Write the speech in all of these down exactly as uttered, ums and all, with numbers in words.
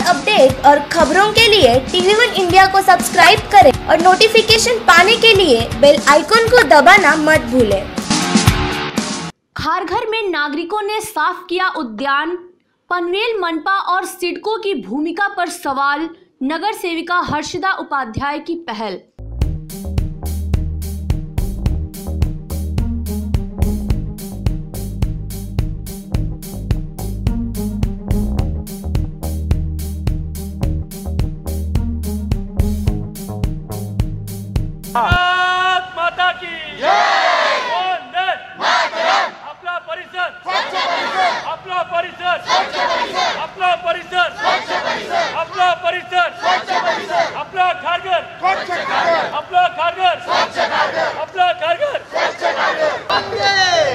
Update और खबरों के लिए टीवी वन इंडिया को सब्सक्राइब करें और नोटिफिकेशन पाने के लिए बेल आइकॉन को दबाना मत भूलें। खारघर में नागरिकों ने साफ किया उद्यान, पनवेल मनपा और सिडको की भूमिका पर सवाल, नगर सेविका हर्षदा उपाध्याय की पहल। माता की वंदे मातरम। आपला परिसर स्वच्छ परिसर, आपला परिसर स्वच्छ परिसर, आपला परिसर स्वच्छ परिसर, आपला परिसर स्वच्छ परिसर, आपला खारघर स्वच्छ खारघर, आपला खारघर स्वच्छ खारघर, आपला खारघर स्वच्छ खारघर।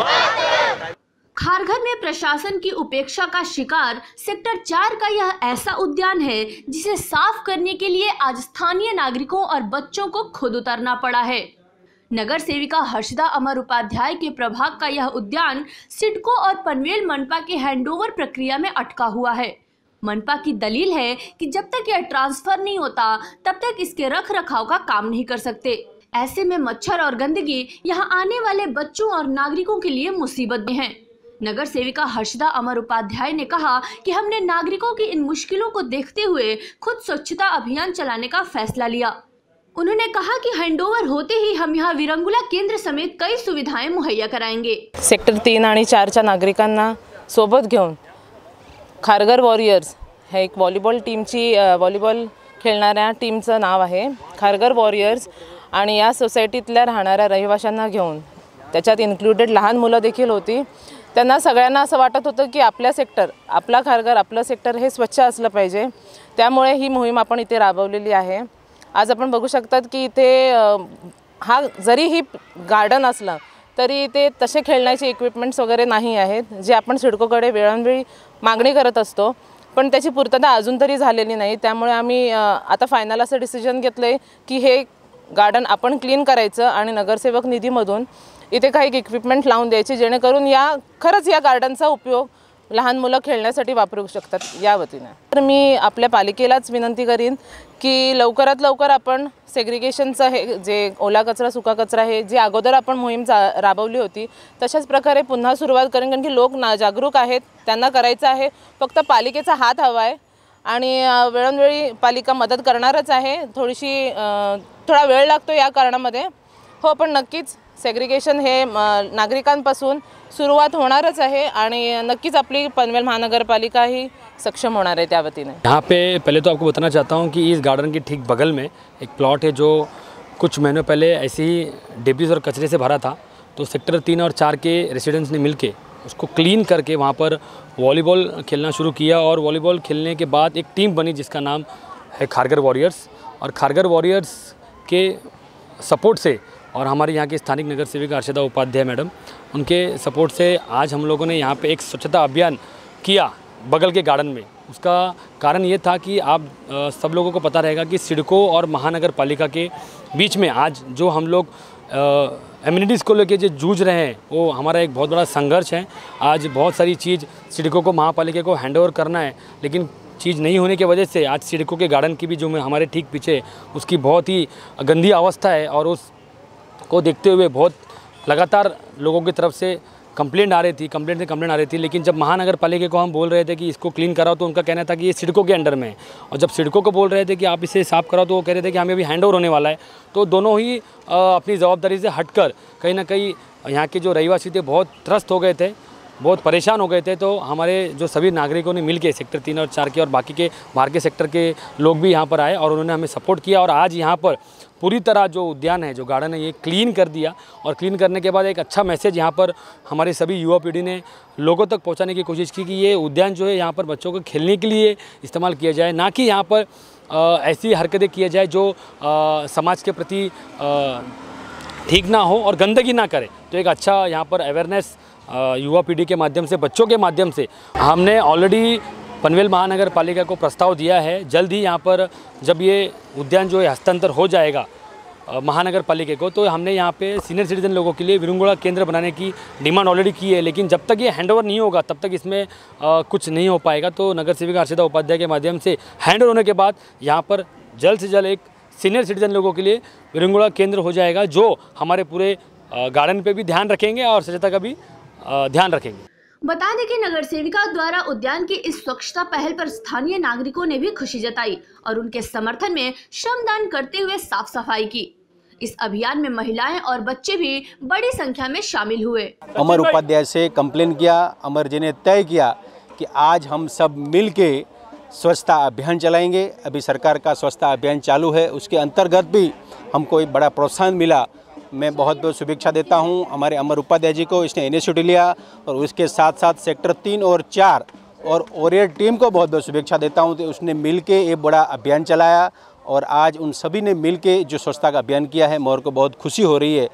खारघर में प्रशासन की उपेक्षा का शिकार सेक्टर चार का यह ऐसा उद्यान है जिसे साफ करने के लिए आज स्थानीय नागरिकों और बच्चों को खुद उतरना पड़ा है। नगर सेविका हर्षदा अमर उपाध्याय के प्रभाग का यह उद्यान सिडको और पनवेल मनपा के हैंडओवर प्रक्रिया में अटका हुआ है। मनपा की दलील है कि जब तक यह ट्रांसफर नहीं होता तब तक इसके रख रखाव का काम नहीं कर सकते। ऐसे में मच्छर और गंदगी यहाँ आने वाले बच्चों और नागरिकों के लिए मुसीबत में है। नगर सेविका हर्षदा अमर उपाध्याय ने कहा कि हमने नागरिकों की इन मुश्किलों को देखते हुए खुद स्वच्छता अभियान चलाने का फैसला लिया। उन्होंने कहा कि हैंडओवर होते ही हम यहाँ विरंगुला केंद्र समेत कई सुविधाएं मुहैया कराएंगे। सेक्टर तीन आणि चारच्या नागरिकांना सोबत घेऊन खारघर वॉरियर्स हे एक व्हॉलीबॉल टीमची व्हॉलीबॉल खेळणाऱ्या टीमचं नाव आहे खारघर वॉरियर्स आणि या सोसायटीतल्या राहणाऱ्या रहिवाशांना घेऊन त्याच्यात इन्क्लुडेड लहान मुलं देखील होती। त्यांना सगळ्यांना असं वाटत होतं की आपल्या सेक्टर आपला खारघर आपलं सेक्टर हे स्वच्छ असलं पाहिजे, त्यामुळे ही मोहीम आपण इथे राबवलेली आहे। आज आपण बघू शकतात की इथे हा जरी ही गार्डन असलं तरी इथे तसे खेळण्याचे इक्विपमेंट्स वगैरे नाही आहेत जे आपण सिडकोकडे वेळोवेळी मागणी करत असतो, पण त्याची पूर्तता अजून तरी झालेली नाही। त्यामुळे आम्ही आता फायनल असं डिसिजन घेतलंय की हे गार्डन आपण क्लीन करायचं आणि नगरसेवक निधीमधून इथे काही इक्विपमेंट लावून द्यायचे जेणेकरून या खरंच या गार्डनचा उपयोग लहान मुलं खेळण्यासाठी वापरू शकतात या वतीने। तर मी आपल्या पालिकेलाच विनंती करीन की लवकरात लवकर आपण सेग्रिगेशनचं हे जे ओला कचरा सुका कचरा हे जे अगोदर आपण मोहीम राबवली होती तशाच प्रकारे पुन्हा सुरुवात करेन, कारण की लोक ना जागरूक आहेत, त्यांना करायचं आहे, फक्त पालिकेचा हात हवा आहे आणि वेळोवेळी पालिका मदत करणारच आहे। थोडीशी थोडा वेळ लागतो या कारणामध्ये हो, पण नक्कीच सेग्रिगेशन हे नागरिकांपासून सुरुवात होणारच आहे आणि नक्कीच आपली पनवेल महानगरपालिका ही सक्षम होणार है त्या वतीने। यहाँ पे पहले तो आपको बताना चाहता हूँ कि इस गार्डन के ठीक बगल में एक प्लॉट है जो कुछ महीनों पहले ऐसे ही डिब्रीज और कचरे से भरा था, तो सेक्टर तीन और चार के रेसिडेंट्स ने मिलके उसको क्लीन करके वहाँ पर वॉलीबॉल खेलना शुरू किया और वॉलीबॉल खेलने के बाद एक टीम बनी जिसका नाम है खारघर वॉरियर्स। और खारघर वॉरियर्स के सपोर्ट से और हमारे यहाँ के स्थानिक नगर सेविका हर्षदा उपाध्याय मैडम, उनके सपोर्ट से आज हम लोगों ने यहाँ पे एक स्वच्छता अभियान किया बगल के गार्डन में। उसका कारण ये था कि आप आ, सब लोगों को पता रहेगा कि सिडको और महानगर पालिका के बीच में आज जो हम लोग एमिनिटीज़ को लेकर जो जूझ रहे हैं वो हमारा एक बहुत बड़ा संघर्ष है। आज बहुत सारी चीज़ सिडको को महापालिका को हैंड ओवर करना है, लेकिन चीज़ नहीं होने की वजह से आज सिडको के गार्डन की भी जो हमारे ठीक पीछे उसकी बहुत ही गंदी अवस्था है और उस को देखते हुए बहुत लगातार लोगों की तरफ से कंप्लेंट आ रही थी कंप्लेंट से कंप्लेंट आ रही थी। लेकिन जब महानगर पालिका को हम बोल रहे थे कि इसको क्लीन कराओ तो उनका कहना था कि ये सिडको के अंडर में है, और जब सिडको को बोल रहे थे कि आप इसे साफ़ कराओ तो वो कह रहे थे कि हमें अभी हैंड ओवर होने वाला है। तो दोनों ही अपनी जवाबदारी से हटकर कहीं ना कहीं यहाँ के जो रहिवासी थे बहुत त्रस्त हो गए थे, बहुत परेशान हो गए थे। तो हमारे जो सभी नागरिकों ने मिलके सेक्टर तीन और चार के और बाकी के बाहर के सेक्टर के लोग भी यहाँ पर आए और उन्होंने हमें सपोर्ट किया और आज यहाँ पर पूरी तरह जो उद्यान है जो गार्डन है ये क्लीन कर दिया। और क्लीन करने के बाद एक अच्छा मैसेज यहाँ पर हमारी सभी युवा पीढ़ी ने लोगों तक पहुँचाने की कोशिश की कि ये उद्यान जो है यहाँ पर बच्चों को खेलने के लिए इस्तेमाल किया जाए, ना कि यहाँ पर आ, ऐसी हरकतें किया जाए जो आ, समाज के प्रति ठीक ना हो और गंदगी ना करे। तो एक अच्छा यहाँ पर अवेयरनेस युवा पीढ़ी के माध्यम से, बच्चों के माध्यम से हमने ऑलरेडी पनवेल महानगर पालिका को प्रस्ताव दिया है। जल्द ही यहाँ पर जब ये उद्यान जो है हस्तांतर हो जाएगा महानगर पालिका को, तो हमने यहाँ पे सीनियर सिटीजन लोगों के लिए विरुंगुड़ा केंद्र बनाने की डिमांड ऑलरेडी की है। लेकिन जब तक ये हैंडओवर नहीं होगा तब तक इसमें आ, कुछ नहीं हो पाएगा। तो नगर सेविका अर्चिता उपाध्याय के माध्यम से हैंडओवर होने के बाद यहाँ पर जल्द से जल्द एक सीनियर सिटीजन लोगों के लिए विरुंगुड़ा केंद्र हो जाएगा, जो हमारे पूरे गार्डन पे भी ध्यान रखेंगे और स्वच्छता का भी ध्यान रखेंगे। बता दें कि नगर सेविका द्वारा उद्यान की इस स्वच्छता पहल पर स्थानीय नागरिकों ने भी खुशी जताई और उनके समर्थन में श्रमदान करते हुए साफ सफाई की। इस अभियान में महिलाएं और बच्चे भी बड़ी संख्या में शामिल हुए। अमर उपाध्याय से कंप्लेन किया, अमर जी ने तय किया कि आज हम सब मिल के स्वच्छता अभियान चलाएंगे। अभी सरकार का स्वच्छता अभियान चालू है, उसके अंतर्गत भी हमको एक बड़ा प्रोत्साहन मिला। मैं बहुत बहुत शुभेच्छा देता हूं हमारे अमर उपाध्याय जी को, इसने इनिशिएटिव लिया, और उसके साथ साथ सेक्टर तीन और चार और ओरियर टीम को बहुत बहुत शुभेच्छा देता हूं। तो उसने मिलके एक बड़ा अभियान चलाया और आज उन सभी ने मिलके जो स्वच्छता का अभियान किया है, मोर को बहुत खुशी हो रही है।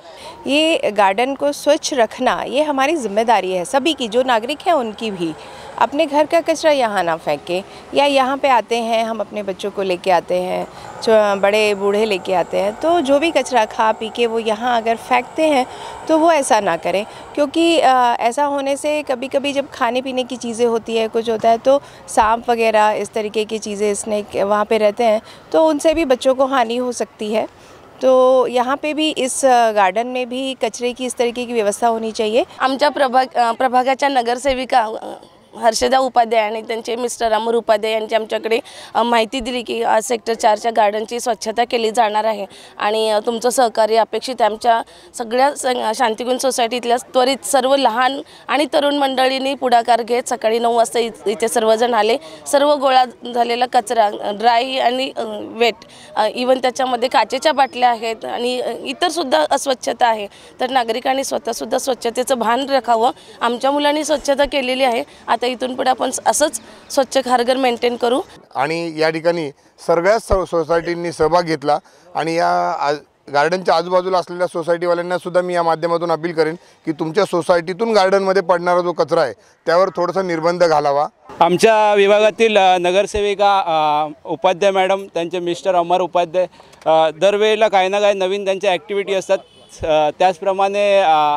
ये गार्डन को स्वच्छ रखना ये हमारी जिम्मेदारी है, सभी की, जो नागरिक हैं उनकी भी। अपने घर का कचरा यहाँ ना फेंकें, या यहाँ पे आते हैं हम अपने बच्चों को लेके आते हैं, जो बड़े बूढ़े लेके आते हैं, तो जो भी कचरा खा पी के वो यहाँ अगर फेंकते हैं तो वो ऐसा ना करें, क्योंकि आ, ऐसा होने से कभी कभी जब खाने पीने की चीज़ें होती है, कुछ होता है, तो सांप वगैरह इस तरीके की चीज़ें स्नेक वहाँ पे रहते हैं, तो उनसे भी बच्चों को हानि हो सकती है। तो यहाँ पे भी इस गार्डन में भी कचरे की इस तरीके की व्यवस्था होनी चाहिए। आमच्या प्रभाग प्रभागाच्या नगरसेविका हर्षदा उपाध्याय आणि त्यांचे मिस्टर अमर उपाध्याय यांची आमच्याकडे माहिती दिली की आज सेक्टर चारच्या गार्डनची स्वच्छता केली जाणार आहे आणि तुमचं सहकार्य अपेक्षित आहे। आमच्या सगळ्या शांतिकुंज सोसायटीतल्या त्वरित सर्व लहान आणि तरुण मंडळींनी पुढाकार घेत सकाळी नऊ वाजता इथे सर्वजण आले। सर्व गोळा झालेला कचरा ड्राय आणि वेट, इवन त्याच्यामध्ये काचेच्या बाटल्या आहेत आणि इतर सुद्धा अस्वच्छता आहे, तर नागरिकांनी स्वतःसुद्धा स्वच्छतेचं भान राखावं। आमच्या मुलांनी स्वच्छता केलेली आहे, आता इथून पुढे आपण असंच स्वच्छ खारघर मेंटेन करू। आणि या ठिकाणी सर्वच सोसायटींनी सहभाग घेतला आणि या गार्डनच्या आजूबाजूला असलेल्या सोसायटीवाल्यांना सुद्धा मी या माध्यमातून अपील करेन की तुमच्या सोसायटीतून गार्डनमध्ये पडणारा जो कचरा आहे त्यावर थोडासा निर्बंध घालावा। आमच्या विभागातील नगरसेविका उपाध्याय मॅडम, त्यांचे मिस्टर अमर उपाध्याय दरवेळेला काही ना काही नवीन त्यांच्या ॲक्टिव्हिटी असतात, त्याचप्रमाणे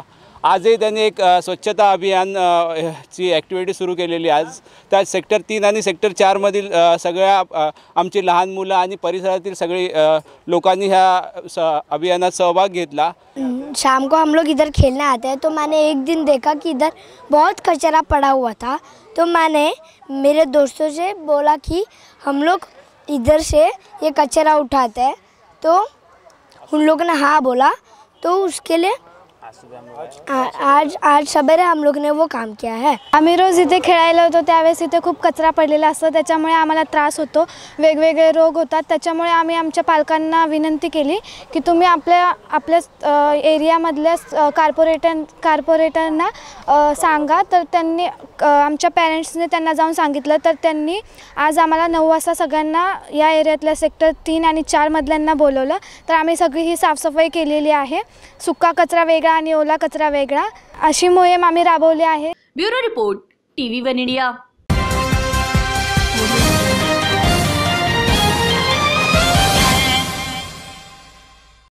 आजही त्यांनी एक स्वच्छता अभियान ची ॲक्टिव्हिटी सुरू केलेली। आज त्यात सेक्टर तीन आणि सेक्टर चारमधील सगळ्या आमची लहान मुलं आणि परिसरातील सगळी लोकांनी ह्या अभियानात सहभाग घेतला। शाम को हम लोग इधर खेलने आते हैं, तो मैंने एक दिन देखा कि इधर बहुत कचरा पड़ा हुआ था, तो मैंने मेरे दोस्तों से बोला कि हम लोग इधर से ये कचरा उठाते हैं, तो उन लोगों ने हाँ बोला, तो उसके लिए आज आज सवेरे हम लोग ने वो काम किया है। आम्ही रोज इथे खेळायला होतो, त्यावेळेस इथे खूप कचरा पडलेला असतो, त्याच्यामुळे आम्हाला त्रास होतो, वेगवेगळे रोग होतात। त्याच्यामुळे आम्ही आमच्या पालकांना विनंती केली की तुम्ही आपल्या आपल्या एरियामधल्या कॉर्पोरेटर कॉर्पोरेटरना सांगा, तर त्यांनी आमच्या पेरेंट्सने त्यांना जाऊन सांगितलं, तर त्यांनी आज आम्हाला नऊ वाजता सगळ्यांना या एरियातल्या सेक्टर तीन आणि चार मधल्यांना बोलवलं, तर आम्ही सगळी ही साफसफाई केलेली आहे। सुका कचरा वेगळा आणि ओला कचरा वेगळा अशी मोहीम आम्ही राबवली आहे। Bureau report, TV one India.